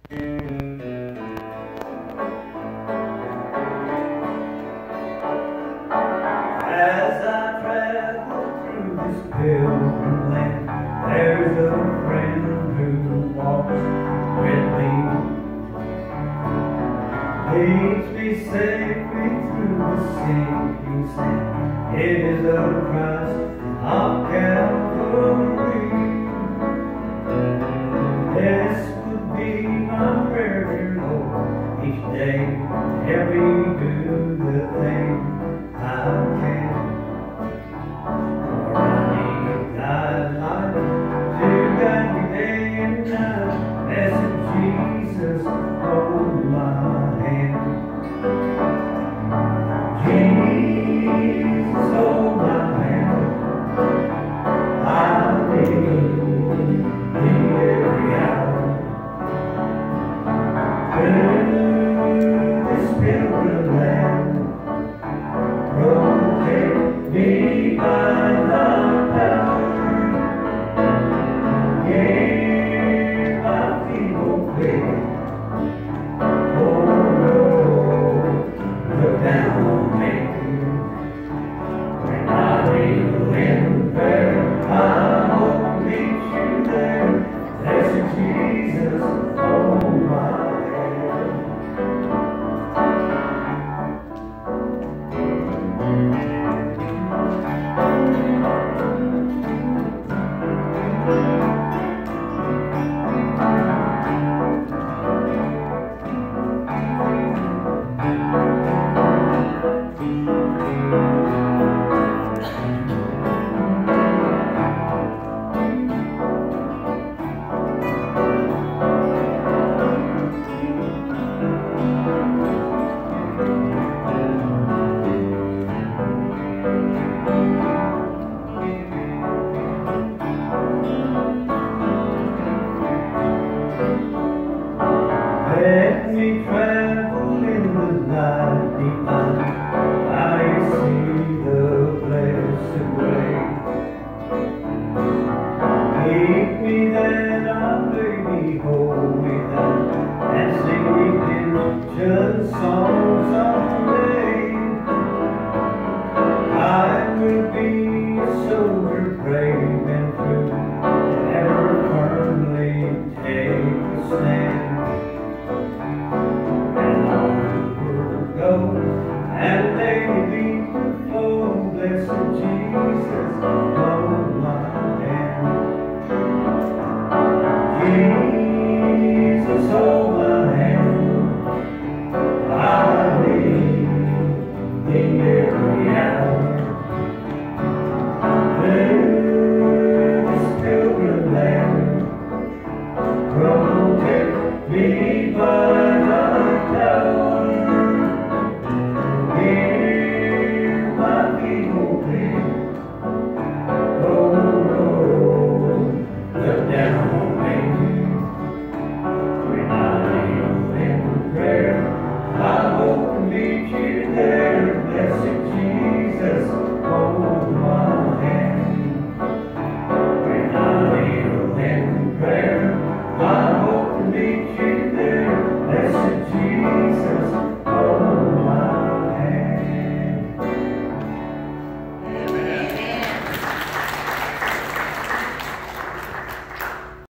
As I travel through this pilgrim land, there's a friend who walks with me, leads me safely through the sinking sand. It is the Christ of Calvary. This would be my prayer, Lord, each day. Help me do the thing I can. For I need thy light to guide me day and night. Blessed Jesus, hold my hand. Jesus, hold my hand. I need thee every hour. Through this pilgrim land, protect me by thy power. Hear my feeble plea. Oh Lord, look down on me. When I kneel in prayer, I hope to meet you there. Blessed Jesus, hold my hand. Let me travel